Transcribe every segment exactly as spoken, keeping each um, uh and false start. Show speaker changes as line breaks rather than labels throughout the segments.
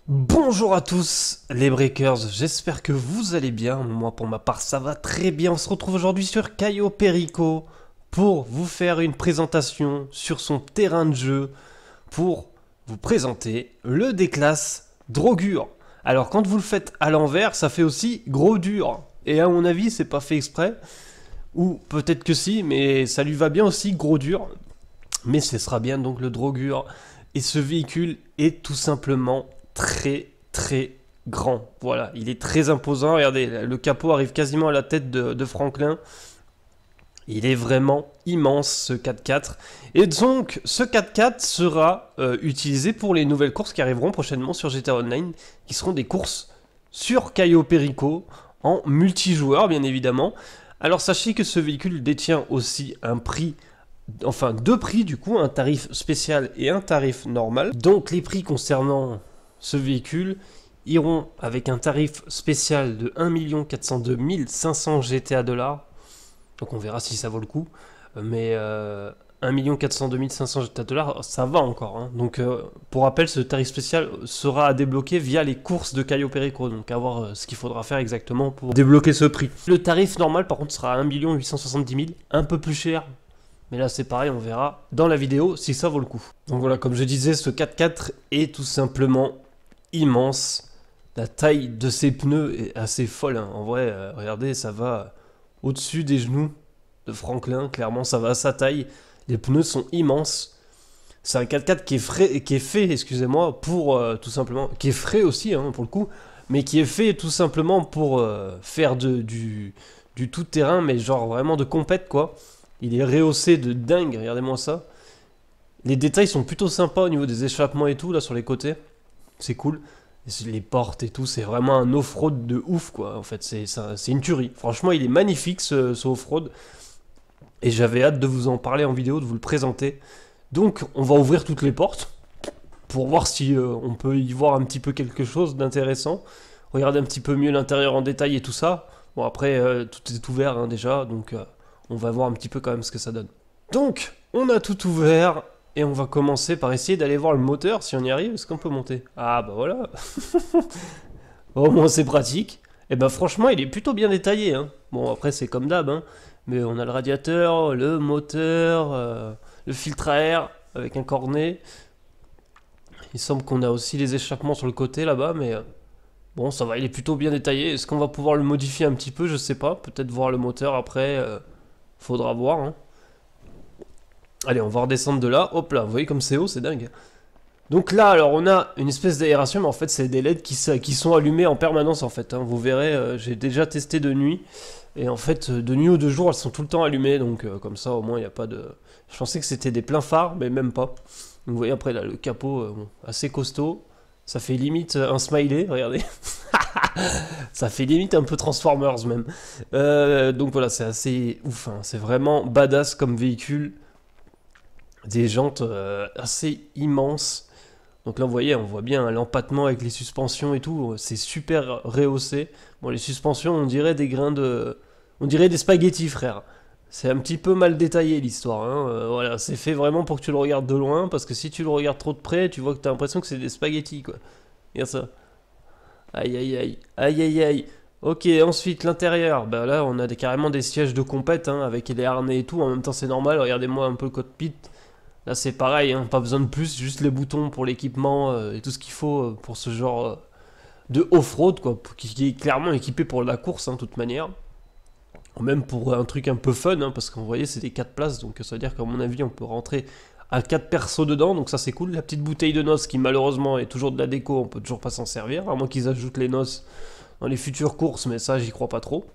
Bonjour à tous les breakers, j'espère que vous allez bien. Moi pour ma part ça va très bien. On se retrouve aujourd'hui sur Caio Perico pour vous faire une présentation sur son terrain de jeu, pour vous présenter le déclasse Drogur. Alors quand vous le faites à l'envers, ça fait aussi gros dur. Et à mon avis c'est pas fait exprès, ou peut-être que si, mais ça lui va bien aussi gros dur. Mais ce sera bien donc le Drogur. Et ce véhicule est tout simplement très très grand. Voilà, il est très imposant. Regardez, le capot arrive quasiment à la tête de, de Franklin. Il est vraiment immense ce quatre-quatre. Et donc, ce quatre-quatre sera euh, utilisé pour les nouvelles courses qui arriveront prochainement sur G T A Online, qui seront des courses sur Caio Perico, en multijoueur bien évidemment. Alors sachez que ce véhicule détient aussi un prix, enfin deux prix du coup, un tarif spécial et un tarif normal. Donc les prix concernant ce véhicule iront avec un tarif spécial de un million quatre cent deux mille cinq cents G T A dollars. Donc on verra si ça vaut le coup. Mais euh, un million quatre cent deux mille cinq cents G T A dollars, ça va encore. Hein. Donc euh, pour rappel, ce tarif spécial sera à débloquer via les courses de Caio Perico. Donc à voir euh, ce qu'il faudra faire exactement pour débloquer ce prix. Le tarif normal par contre sera à un million huit cent soixante-dix mille, un peu plus cher. Mais là c'est pareil, on verra dans la vidéo si ça vaut le coup. Donc voilà, comme je disais, ce quatre-quatre est tout simplement immense. La taille de ses pneus est assez folle. Hein. En vrai, euh, regardez, ça va au-dessus des genoux de Franklin. Clairement, ça va à sa taille. Les pneus sont immenses. C'est un quatre-quatre qui est frais, qui est fait, excusez-moi, pour euh, tout simplement, qui est frais aussi, hein, pour le coup, mais qui est fait tout simplement pour euh, faire de, du, du tout-terrain, mais genre vraiment de compète, quoi. Il est rehaussé de dingue, regardez-moi ça. Les détails sont plutôt sympas au niveau des échappements et tout, là, sur les côtés. C'est cool. Les portes et tout, c'est vraiment un off-road de ouf, quoi. En fait, c'est une tuerie. Franchement, il est magnifique, ce, ce off-road. Et j'avais hâte de vous en parler en vidéo, de vous le présenter. Donc, on va ouvrir toutes les portes pour voir si euh, on peut y voir un petit peu quelque chose d'intéressant. Regarder un petit peu mieux l'intérieur en détail et tout ça. Bon, après, euh, tout est ouvert hein, déjà, donc euh, on va voir un petit peu quand même ce que ça donne. Donc, on a tout ouvert. Et on va commencer par essayer d'aller voir le moteur, si on y arrive, est-ce qu'on peut monter? Ah bah voilà. Au moins c'est pratique. Et bah franchement il est plutôt bien détaillé. Hein. Bon après c'est comme d'hab, hein. Mais on a le radiateur, le moteur, euh, le filtre à air avec un cornet. Il semble qu'on a aussi les échappements sur le côté là-bas, mais euh, bon ça va, il est plutôt bien détaillé. Est-ce qu'on va pouvoir le modifier un petit peu? Je sais pas, peut-être voir le moteur après, euh, faudra voir. Hein. Allez, on va redescendre de là. Hop là, vous voyez comme c'est haut, c'est dingue. Donc là, alors on a une espèce d'aération, mais en fait c'est des L E D qui, qui sont allumés en permanence en fait. Hein. Vous verrez, euh, j'ai déjà testé de nuit. Et en fait, de nuit ou de jour, elles sont tout le temps allumées. Donc euh, comme ça, au moins, il n'y a pas de... Je pensais que c'était des pleins phares, mais même pas. Donc, vous voyez après là, le capot euh, bon, assez costaud. Ça fait limite un smiley, regardez. Ça fait limite un peu Transformers même. Euh, donc voilà, c'est assez ouf. Hein. C'est vraiment badass comme véhicule. Des jantes euh, assez immenses. Donc là, vous voyez, on voit bien l'empattement avec les suspensions et tout. C'est super rehaussé. Bon, les suspensions, on dirait des grains de... On dirait des spaghettis, frère. C'est un petit peu mal détaillé, l'histoire. Hein. Euh, voilà, c'est fait vraiment pour que tu le regardes de loin. Parce que si tu le regardes trop de près, tu vois que tu as l'impression que c'est des spaghettis, quoi. Regarde ça. Aïe, aïe, aïe. Aïe, aïe, aïe. Ok, ensuite, l'intérieur. Bah là, on a des, carrément des sièges de compète, hein, avec les harnais et tout. En même temps, c'est normal. Regardez-moi un peu le cockpit. Là c'est pareil, hein, pas besoin de plus, juste les boutons pour l'équipement euh, et tout ce qu'il faut euh, pour ce genre euh, de off-road, quoi, qui, qui est clairement équipé pour la course, hein, de toute manière. Même pour un truc un peu fun, hein, parce que vous voyez c'est des quatre places, donc ça veut dire qu'à mon avis on peut rentrer à quatre persos dedans, donc ça c'est cool. La petite bouteille de noces qui malheureusement est toujours de la déco, on peut toujours pas s'en servir, à moins qu'ils ajoutent les noces dans les futures courses, mais ça j'y crois pas trop.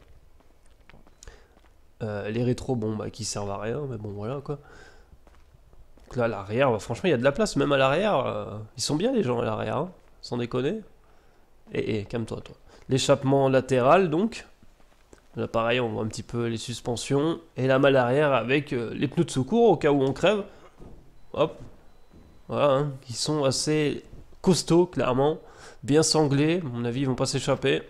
Euh, les rétros, bon bah qui servent à rien, mais bon voilà quoi. Donc là, à l'arrière, franchement, il y a de la place, même à l'arrière. Euh, ils sont bien, les gens, à l'arrière, hein, sans déconner. Et, et calme-toi, toi. L'échappement latéral, donc. Là, pareil, on voit un petit peu les suspensions. Et la malle arrière avec euh, les pneus de secours, au cas où on crève. Hop. Voilà, hein, qui sont assez costauds, clairement. Bien sanglés, à mon avis, ils vont pas s'échapper.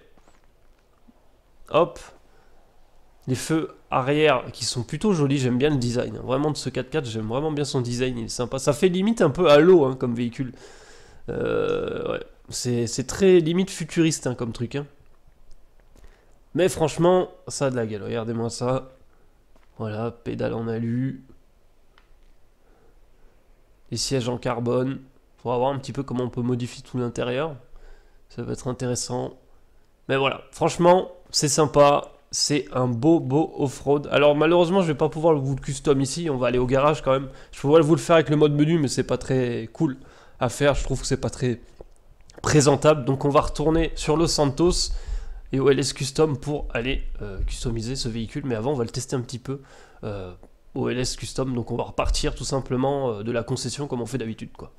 Hop. Les feux arrière qui sont plutôt jolis, j'aime bien le design. Vraiment de ce quatre-quatre, j'aime vraiment bien son design, il est sympa. Ça fait limite un peu Halo hein, comme véhicule. Euh, ouais. C'est très limite futuriste hein, comme truc. Hein. Mais franchement, ça a de la gueule. Regardez-moi ça. Voilà, pédale en alu. Les sièges en carbone. Faut voir un petit peu comment on peut modifier tout l'intérieur. Ça va être intéressant. Mais voilà, franchement, c'est sympa. C'est un beau, beau off-road. Alors malheureusement, je vais pas pouvoir vous le custom ici. On va aller au garage quand même. Je pourrais vous le faire avec le mode menu, mais c'est pas très cool à faire. Je trouve que c'est pas très présentable. Donc on va retourner sur Los Santos et au L S Custom pour aller euh, customiser ce véhicule. Mais avant, on va le tester un petit peu euh, au L S Custom. Donc on va repartir tout simplement euh, de la concession comme on fait d'habitude, quoi.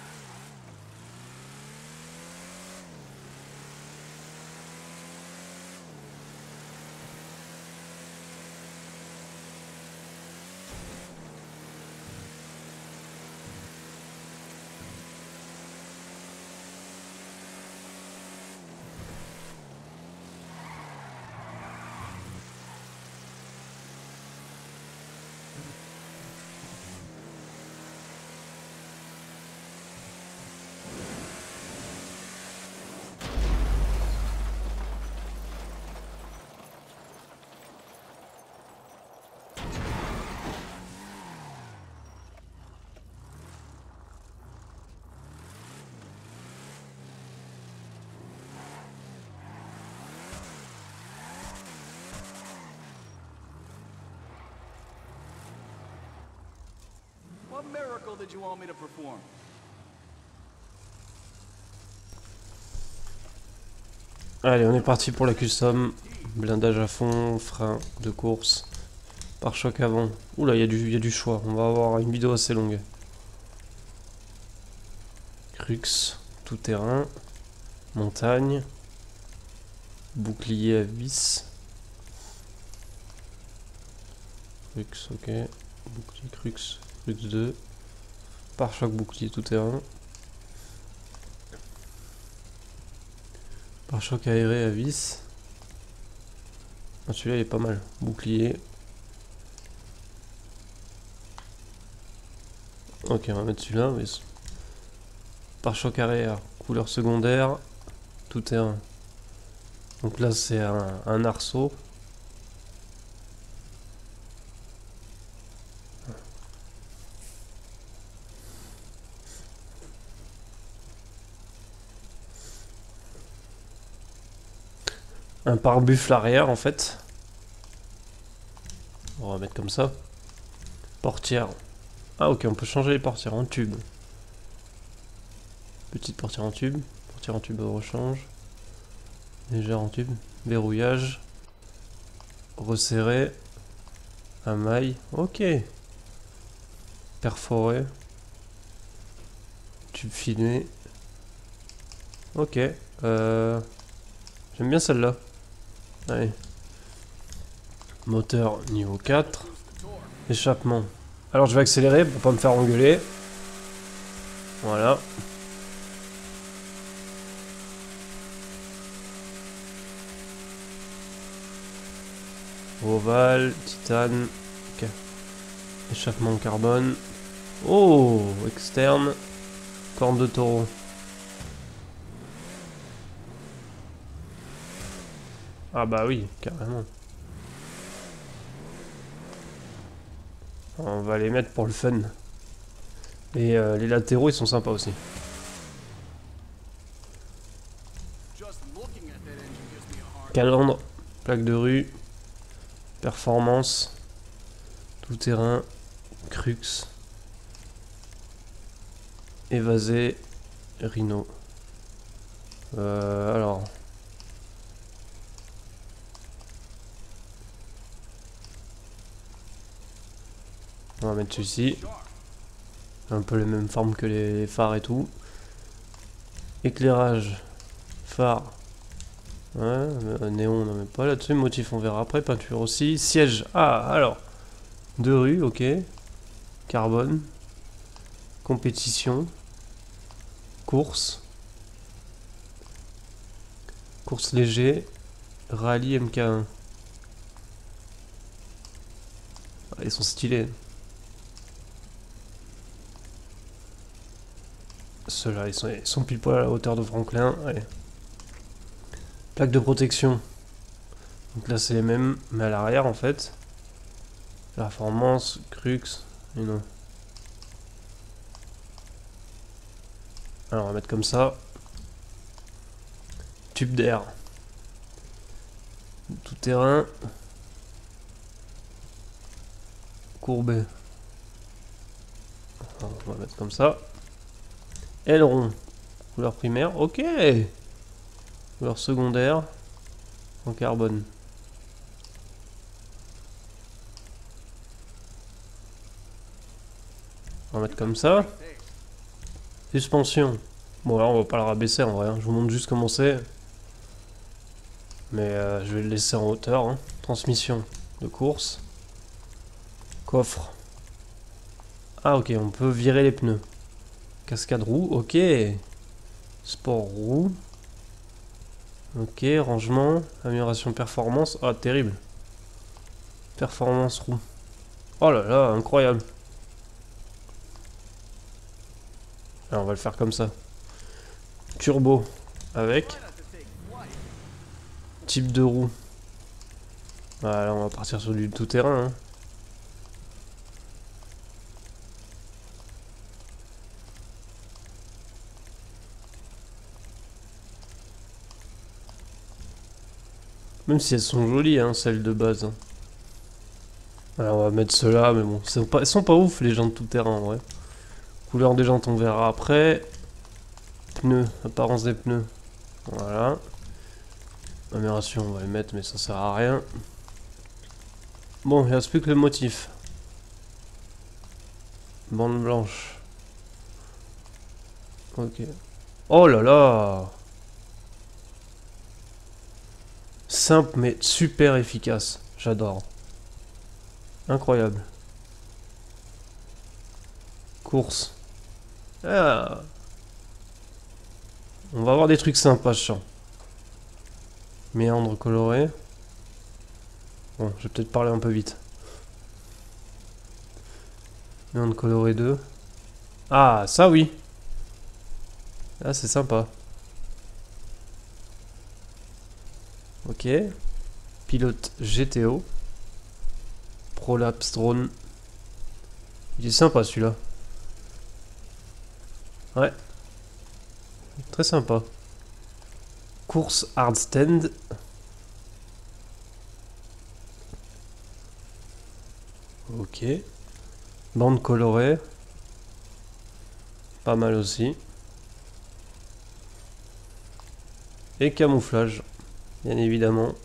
What miracle did you want me to perform?
Allez, on est parti pour la custom. Blindage à fond, frein de course, pare-choc avant. Oula, il y, a du- y a du choix. On va avoir une vidéo assez longue. Crux, tout terrain, montagne, bouclier à vis. Crux, ok. Bouclier Crux, Crux deux. Pare-choc, bouclier tout terrain. Pare-choc aéré à vis. Ah, celui-là il est pas mal. Bouclier. Ok, on va mettre celui-là. Mais... Pare-choc arrière, couleur secondaire, tout terrain. Donc là c'est un, un arceau. Un pare-buffle arrière en fait. On va mettre comme ça. Portière. Ah ok, on peut changer les portières en tube. Petite portière en tube. Portière en tube au rechange. Légère en tube. Verrouillage. Resserré. Un maille. Ok. Perforé. Tube filé. Ok. Euh... J'aime bien celle-là. Allez. Moteur niveau quatre. Échappement. Alors je vais accélérer pour pas me faire engueuler. Voilà. Ovale, titane. Okay. Échappement carbone. Oh, externe. Corne de taureau. Ah bah oui, carrément. On va les mettre pour le fun. Et euh, les latéraux ils sont sympas aussi. Calandre, plaque de rue, performance, tout terrain, crux, évasé, rhino. Euh, alors. On va mettre celui-ci. Un peu les mêmes formes que les phares et tout. Éclairage, phare. Ouais, euh, néon, on n'en met pas là-dessus. Motif, on verra après. Peinture aussi. Siège. Ah, alors. Deux rues, ok. Carbone. Compétition. Course. Course léger. Rallye M K un. Ah, ils sont stylés. ceux-là, ils sont, ils sont pile poil à la hauteur de Franklin. Allez. Plaque de protection. Donc là, c'est les mêmes, mais à l'arrière, en fait. Performance, Crux, et non. Alors, on va mettre comme ça. Tube d'air. Tout terrain. Courbé. Alors, on va mettre comme ça. Aileron. Couleur primaire. Ok. Couleur secondaire. En carbone. On va mettre comme ça. Suspension. Bon là on va pas le rabaisser en vrai. Hein. Je vous montre juste comment c'est. Mais euh, je vais le laisser en hauteur. Hein. Transmission de course. Coffre. Ah ok, on peut virer les pneus. Cascade roue, ok. Sport roue. Ok, rangement. Amélioration performance. Ah terrible. Performance roue. Oh là là, incroyable. Alors on va le faire comme ça. Turbo avec. Type de roue. Voilà, on va partir sur du tout-terrain. Hein. Même si elles sont jolies, hein, celles de base. Hein. Alors on va mettre ceux-là, mais bon, elles sont, pas, elles sont pas ouf les jantes tout-terrain en vrai. Couleur des jantes on verra après. Pneus, apparence des pneus. Voilà. Amélioration on va le mettre mais ça sert à rien. Bon, il reste plus que le motif. Bande blanche. Ok. Oh là là! Simple mais super efficace. J'adore. Incroyable. Course. Ah. On va avoir des trucs sympas, je sens. Méandre coloré. Bon, je vais peut-être parler un peu vite. Méandre coloré deux. Ah, ça oui. Ah, c'est sympa. Ok. Pilote G T O. Prolapse drone. Il est sympa celui-là. Ouais. Très sympa. Course hard stand. Ok. Bande colorée. Pas mal aussi. Et camouflage. Bien évidemment.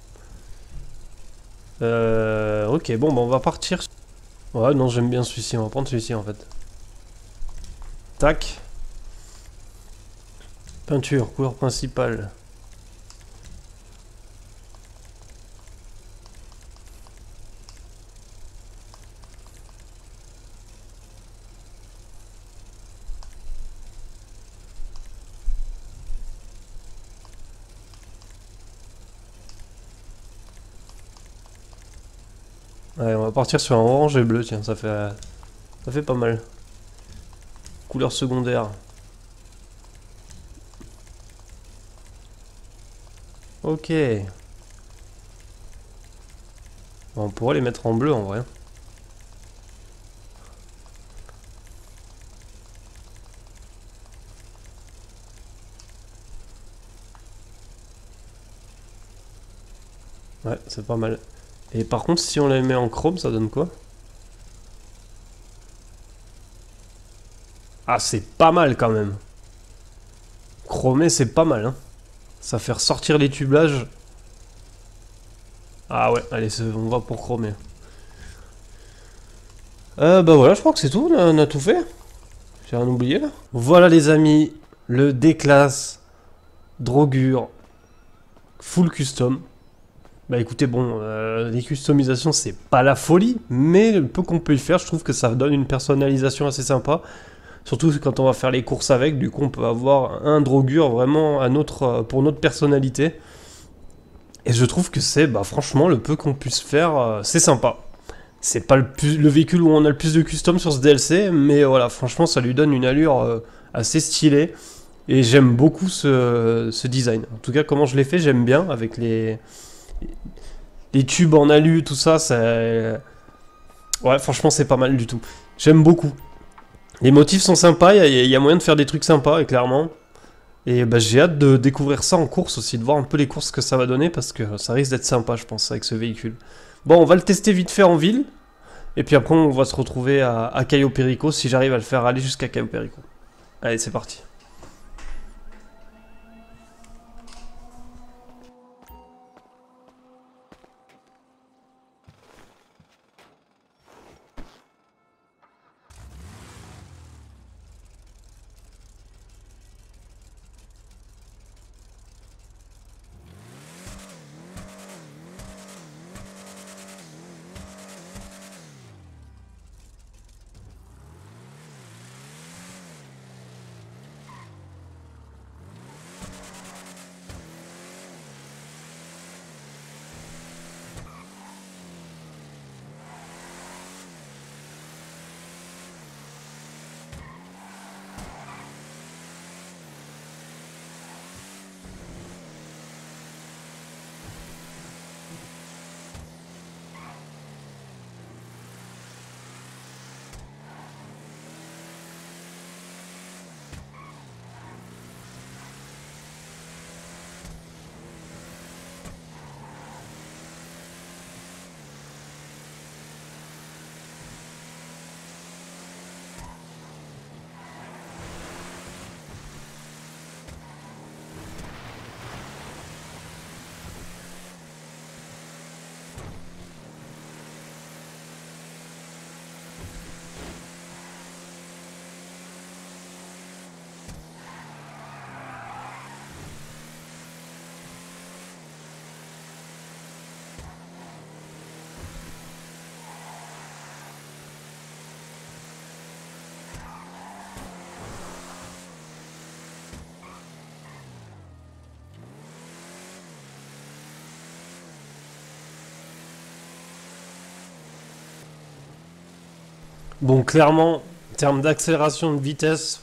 Euh, ok, bon, bah on va partir. Ouais, non, j'aime bien celui-ci. On va prendre celui-ci en fait. Tac. Peinture, couleur principale. Ouais, on va partir sur un orange et bleu, tiens, ça fait, ça fait pas mal. Couleur secondaire. Ok. On pourrait les mettre en bleu en vrai. Ouais, c'est pas mal. Et par contre, si on les met en chrome, ça donne quoi? Ah, c'est pas mal quand même. Chromé, c'est pas mal, hein. Ça fait ressortir les tubelages. Ah ouais, allez, on va pour chromer. Euh, bah voilà, je crois que c'est tout, on a, on a tout fait. J'ai rien oublié là. Voilà les amis, le D-Class Drogure full custom. Bah écoutez, bon, euh, les customisations c'est pas la folie, mais le peu qu'on peut y faire, je trouve que ça donne une personnalisation assez sympa. Surtout quand on va faire les courses avec, du coup on peut avoir un Drogure vraiment à notre, pour notre personnalité. Et je trouve que c'est, bah franchement, le peu qu'on puisse faire, euh, c'est sympa. C'est pas le, plus, le véhicule où on a le plus de custom sur ce D L C, mais voilà, franchement ça lui donne une allure euh, assez stylé. Et j'aime beaucoup ce, ce design. En tout cas, comment je l'ai fait, j'aime bien. Avec les, les tubes en alu, tout ça, ça... Ouais, franchement, c'est pas mal du tout. J'aime beaucoup. Les motifs sont sympas, il y, y a moyen de faire des trucs sympas, et clairement. Et bah, j'ai hâte de découvrir ça en course aussi, de voir un peu les courses que ça va donner, parce que ça risque d'être sympa, je pense, avec ce véhicule. Bon, on va le tester vite fait en ville. Et puis après, on va se retrouver à, à Cayo Perico, si j'arrive à le faire aller jusqu'à Cayo Perico. Allez, c'est parti. Bon, clairement, en termes d'accélération de vitesse,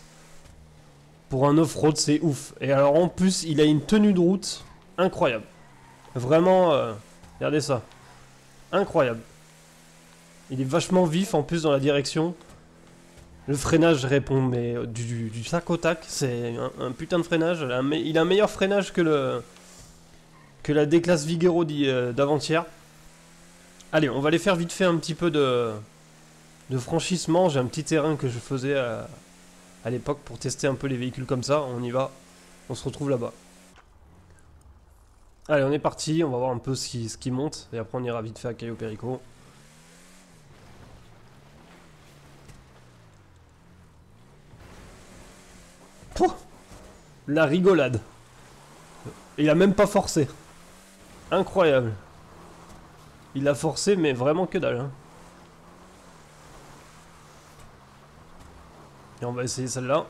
pour un off-road, c'est ouf. Et alors, en plus, il a une tenue de route incroyable. Vraiment, euh, regardez ça. Incroyable. Il est vachement vif, en plus, dans la direction. Le freinage répond, mais euh, du, du, du tac au tac. C'est un, un putain de freinage. Il a un, il a un meilleur freinage que le que la D-Class Vigero d'avant-hier. Allez, on va aller faire vite fait un petit peu de... de franchissement. J'ai un petit terrain que je faisais à, à l'époque pour tester un peu les véhicules comme ça. On y va, on se retrouve là-bas. Allez, on est parti, on va voir un peu ce qui, ce qui monte. Et après on ira vite fait à Cayo Perico. Pouh, la rigolade. Il a même pas forcé. Incroyable. Il a forcé mais vraiment que dalle, hein. Et on va essayer celle-là.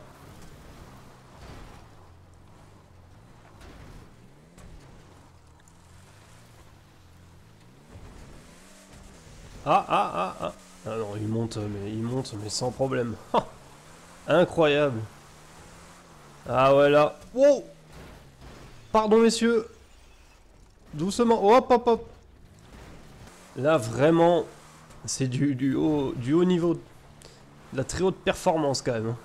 Ah, ah, ah, ah. Ah non, il monte, mais il monte, mais sans problème. Ah, incroyable. Ah ouais, là. Wow. Pardon, messieurs. Doucement. Hop, hop, hop. Là, vraiment, c'est du, du, haut, du haut niveau. De la très haute performance, quand même.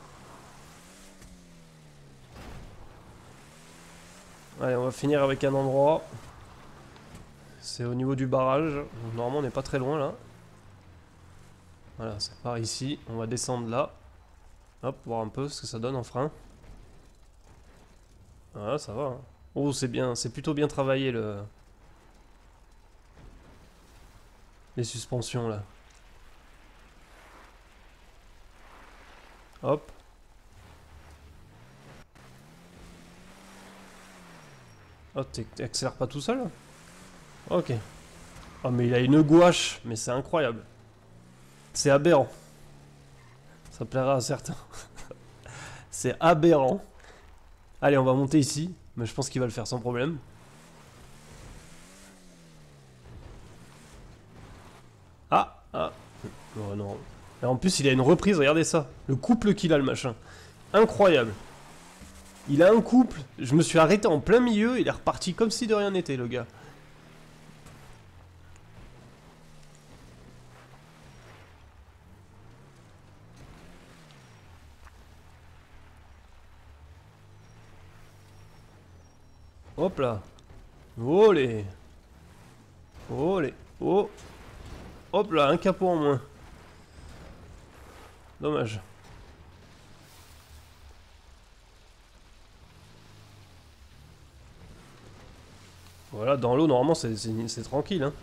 Allez, on va finir avec un endroit. C'est au niveau du barrage. Donc, normalement, on n'est pas très loin, là. Voilà, c'est par ici. On va descendre là. Hop, voir un peu ce que ça donne en frein. Voilà, ça va. Hein. Oh, c'est bien. C'est plutôt bien travaillé, le... les suspensions, là. Hop. Oh, t'accélères pas tout seul? Ok. Oh, mais il a une gouache, mais c'est incroyable. C'est aberrant. Ça plaira à certains. C'est aberrant. Allez, on va monter ici. Mais je pense qu'il va le faire sans problème. Ah, ah. Oh non. Et en plus, il a une reprise, regardez ça. Le couple qu'il a, le machin. Incroyable. Il a un couple, je me suis arrêté en plein milieu, il est reparti comme si de rien n'était, le gars. Hop là. Olé. Olé. Oh. Hop là, un capot en moins. Dommage. Voilà, dans l'eau, normalement, c'est tranquille, hein.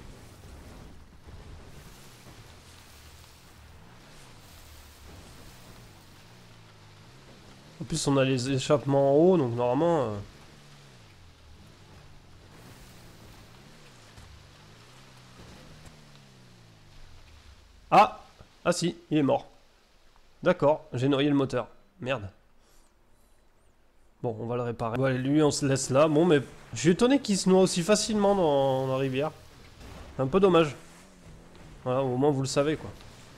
En plus, on a les échappements en haut, donc normalement... Euh... Ah! Ah si, il est mort. D'accord, j'ai noyé le moteur. Merde. Bon, on va le réparer. Bon, allez, lui, on se laisse là. Bon, mais je suis étonné qu'il se noie aussi facilement dans, dans la rivière. C'est un peu dommage. Voilà, au moins vous le savez, quoi.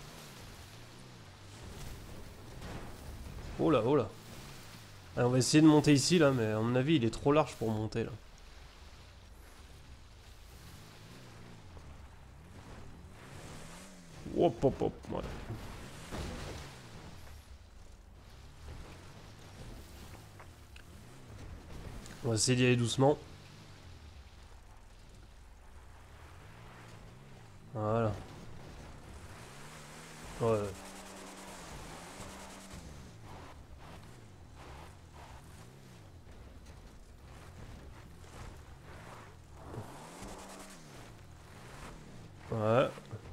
Oh là, oh là. Allez, on va essayer de monter ici, là, mais à mon avis, il est trop large pour monter, là. Hop, hop, hop, ouais. On va essayer d'y aller doucement. Voilà. Ouais. Ouais.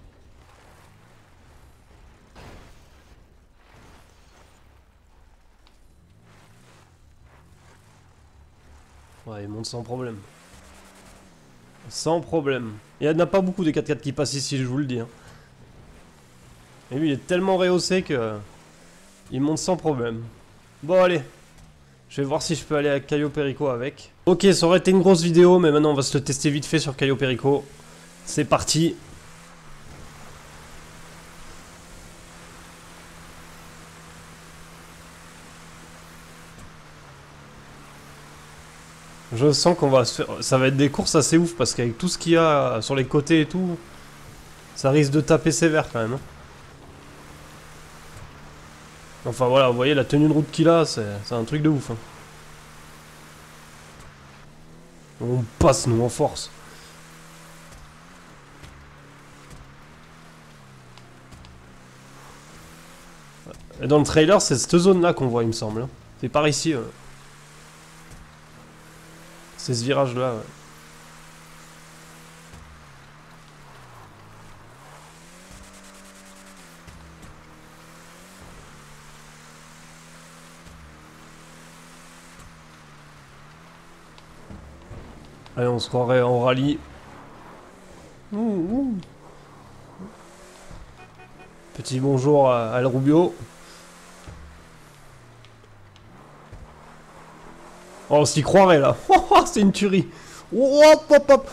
Ouais, il monte sans problème. Sans problème. Il n'y en a pas beaucoup des quatre quatre qui passent ici, je vous le dis. Hein. Et lui, il est tellement rehaussé que... Il monte sans problème. Bon, allez. Je vais voir si je peux aller à Cayo Perico avec. Ok, ça aurait été une grosse vidéo, mais maintenant on va se le tester vite fait sur Cayo Perico. C'est parti. Je sens qu'on va se faire... Ça va être des courses assez ouf, parce qu'avec tout ce qu'il y a sur les côtés et tout, ça risque de taper sévère quand même. Hein. Enfin voilà, vous voyez la tenue de route qu'il a, c'est un truc de ouf. Hein. On passe nous en force. Et dans le trailer, c'est cette zone là qu'on voit, il me semble. Hein. C'est par ici. Euh... C'est ce virage là. Ouais. Allez, on se croirait en rallye. Ouh, ouh. Petit bonjour à Al Rubio. Oh, on s'y croirait là. Oh, c'est une tuerie. Hop, hop, hop.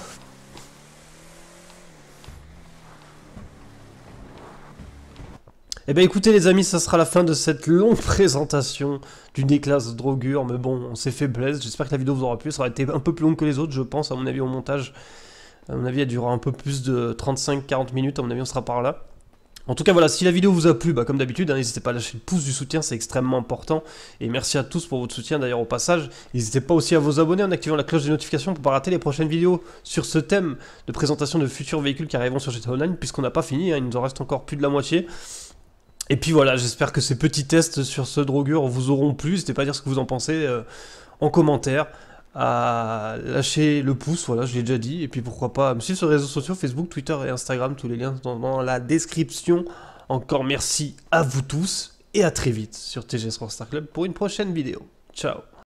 Eh ben écoutez les amis, ça sera la fin de cette longue présentation du Necklace Draugr, mais bon, on s'est fait blesse, j'espère que la vidéo vous aura plu, ça aurait été un peu plus long que les autres, je pense, à mon avis au montage. À mon avis, elle durera un peu plus de trente-cinq à quarante minutes, à mon avis on sera par là. En tout cas voilà, si la vidéo vous a plu, bah, comme d'habitude, hein, n'hésitez pas à lâcher le pouce du soutien, c'est extrêmement important. Et merci à tous pour votre soutien d'ailleurs au passage. N'hésitez pas aussi à vous abonner en activant la cloche de notification pour ne pas rater les prochaines vidéos sur ce thème de présentation de futurs véhicules qui arriveront sur G T A Online, puisqu'on n'a pas fini, hein, il nous en reste encore plus de la moitié. Et puis voilà, j'espère que ces petits tests sur ce Draugr vous auront plu. N'hésitez pas à dire ce que vous en pensez euh, en commentaire, à lâcher le pouce, voilà, je l'ai déjà dit. Et puis pourquoi pas me suivre sur les réseaux sociaux, Facebook, Twitter et Instagram, tous les liens sont dans la description. Encore merci à vous tous et à très vite sur T G S Rockstar Club pour une prochaine vidéo. Ciao.